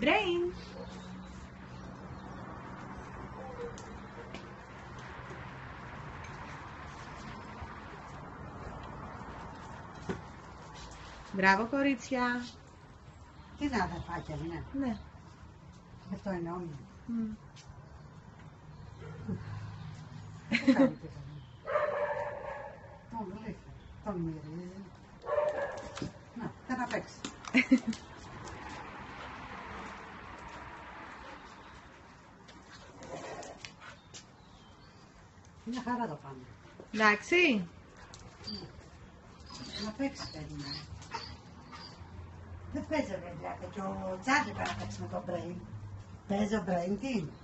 brain. Μπράβο, κορίτσια. Τι είναι αδερφάκια, είναι. Ναι. Γι' αυτό εννοούμε. Mm. Τι κάνει τίποτα. Τον βλέπει, τον μυρίζει. Να, δεν θα παίξει. Μια χαρά το πάμε. Εντάξει. Να παίξει, παιδί μου. Δεν παίζει, παιδιά. Και ο Τσάρλι πρέπει να παίξει με το brain. Παίζει ο brain, τι είναι.